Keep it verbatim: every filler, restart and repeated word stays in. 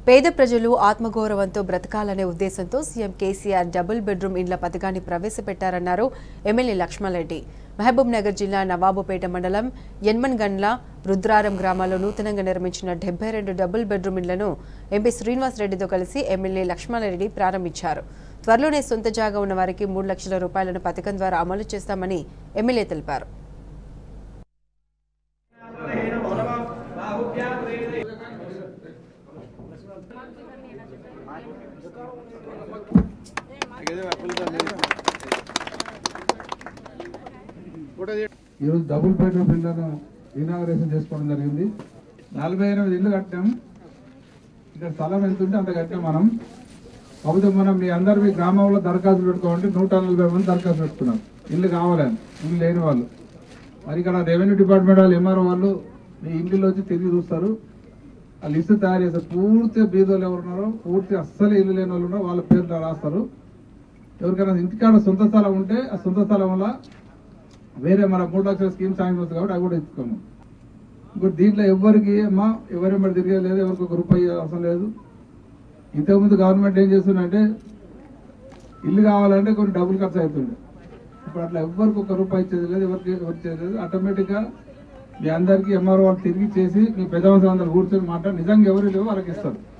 పేద ప్రజలు ఆత్మగౌరవంతో బ్రతకాలనే ఉద్దేశంతో సీఎం కేసీఆర్ డబుల్ బెడ్రూమ్ ఇండ్ల పథకాన్ని ప్రవేశపెట్టారన్నారు ఎమ్మెల్యే లక్ష్మారెడ్డి. మహబూబ్ నగర్ జిల్లా నవాబుపేట మండలం యన్మన్గండ్ల రుద్రారం గ్రామాల్లో నూతనంగా నిర్మించిన డెబ్బై రెండు డబుల్ బెడ్రూమ్ ఇండ్లను ఎంపీ శ్రీనివాసరెడ్డితో కలిసి ఎమ్మెల్యే లక్ష్మారెడ్డి ప్రారంభించారు. త్వరలోనే సొంత జాగా ఉన్న వారికి మూడు లక్షల రూపాయలను పథకం ద్వారా అమలు చేస్తామని ఎమ్మెల్యే తెలిపారు. ఈరోజు డబుల్ బెడ్రూమ్ ఇళ్లను ఇనాగరేషన్ చేసుకోవడం జరిగింది. నలభై ఎనిమిది ఇల్లు కట్టాం. ఇక్కడ స్థలం ఎంత ఉంటే అంత కట్టాం మనం. కాకపోతే మనం మీ అందరు మీ గ్రామంలో దరఖాస్తు పెట్టుకోమంటే నూట నలభై మంది దరఖాస్తు పెట్టుకున్నాం ఇల్లు కావాలని, ఇల్లు లేని వాళ్ళు. మరి ఇక్కడ రెవెన్యూ డిపార్ట్మెంట్ వాళ్ళు ఎంఆర్ఓ వాళ్ళు మీ ఇంటిలో వచ్చి తిరిగి చూస్తారు. ఆ లిస్టు తయారు చేస్తారు. పూర్తిగా బీదోళ్ళు ఎవరున్నారో, పూర్తి అస్సలు ఇల్లు లేని వాళ్ళు ఉన్నారో వాళ్ళ పేర్లు రాస్తారు. ఎవరికైనా ఇంటికాడ సొంత స్థలం ఉంటే ఆ సొంత స్థలం వల్ల వేరే మన మూడు లక్షల స్కీమ్ సాయం వస్తుంది కాబట్టి అవి కూడా ఇచ్చుకోము. ఇంకోటి దీంట్లో ఎవరికి అమ్మా ఎవరెమ్మడి తిరిగేది, ఎవరికి ఒక రూపాయి అవసరం లేదు. ఇంతకుముందు గవర్నమెంట్ ఏం చేస్తుందంటే ఇల్లు కావాలంటే కొన్ని డబ్బులు ఖర్చు అవుతుండే. ఇప్పుడు అట్లా ఎవరికి ఒక రూపాయి ఇచ్చేది లేదు, ఎవరికి ఎవరికి ఇచ్చేది లేదు. ఆటోమేటిక్గా మీ అందరికీ ఎంఆర్ఓ వాళ్ళు తిరిగి చేసి మీ పెద్ద అందరూ కూర్చొని మాట నిజంగా ఎవరు లేవు వాళ్ళకి ఇస్తారు.